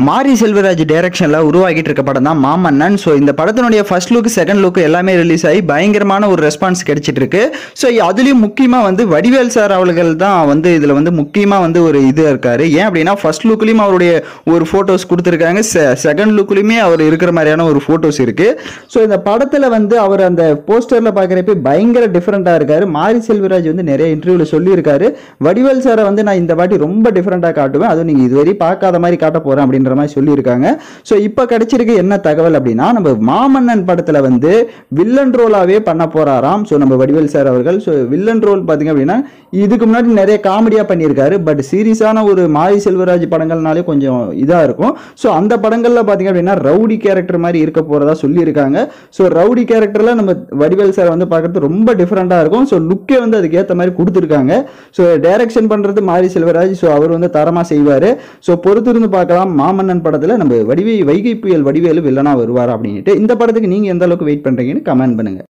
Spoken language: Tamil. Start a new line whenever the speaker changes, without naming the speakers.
மாரி செல்வராஜ் டைரக்ஷன்ல உருவாகிட்டு இருக்க படம் தான் மாமன்னன். ஸோ இந்த படத்தினுடைய ஃபர்ஸ்ட் லுக் செகண்ட் லுக் எல்லாமே ரிலீஸ் ஆகி பயங்கரமான ஒரு ரெஸ்பான்ஸ் கிடைச்சிட்டு இருக்கு. ஸோ அதுலயும் முக்கியமா வடிவேல் சார் அவர்கள் தான் இதுல முக்கியமா ஒரு இது இருக்காரு. ஏன் அப்படின்னா ஃபர்ஸ்ட் லுக்லயும் அவருடைய ஒரு போட்டோஸ் கொடுத்துருக்காங்க, செகண்ட் லுக்லயுமே அவர் இருக்கிற மாதிரியான ஒரு போட்டோஸ் இருக்கு. ஸோ இந்த படத்துல அவர் அந்த போஸ்டர்ல பாக்குறப்ப பயங்கர டிஃபரெண்டா இருக்காரு. மாரி செல்வராஜ் நிறைய இன்டர்வியூல சொல்லியிருக்காரு, வடிவேல் சாரை நான் இந்த வாட்டி ரொம்ப டிஃபரெண்டா காட்டுவேன், அதுவும் நீங்க இதுவரை பார்க்காத மாதிரி காட்ட போறேன் அப்படின்ற மாதிரி சொல்லியிருக்காங்க. ஸோ இப்போ கிடைச்சிருக்கு என்ன தகவல் அப்படின்னா, நம்ம மாமன்னன் படத்துல வில்லன் ரோலாவே பண்ண போறாராம். ஸோ நம்ம வடிவேல் சார் அவர்கள் வில்லன் ரோல் பாத்தீங்க அப்படின்னா இதுக்கு முன்னாடி நிறைய காமெடியா பண்ணியிருக்காரு. பட் சீரியஸான ஒரு மாரி செல்வராஜ் படங்கள்னாலே கொஞ்சம் இதா இருக்கும். ஸோ அந்த படங்கள்ல பாத்தீங்க அப்படின்னா ரவுடி கேரக்டர் மாதிரி இருக்க போறதா சொல்லியிருக்காங்க. ஸோ ரவுடி கேரக்டர்ல நம்ம வடிவேல் சார் பார்க்கறது ரொம்ப டிஃபரெண்டா இருக்கும். ஸோ லுக்கே அதுக்கு ஏற்ற மாதிரி கொடுத்துருக்காங்க. ஸோ டைரக்ஷன் பண்றது மாரி செல்வராஜ். ஸோ அவர் தரமா செய்வாரு. ஸோ பொறுத்திருந்து பார்க்கலாம் மாமன்னன் படத்துல நம்ம வைகை புயல் வடிவேலு வில்லனா வருவார் அப்படின்ட்டு. இந்த படத்துக்கு நீங்க எந்த அளவுக்கு வெயிட் பண்றீங்கன்னு கமெண்ட் பண்ணுங்க.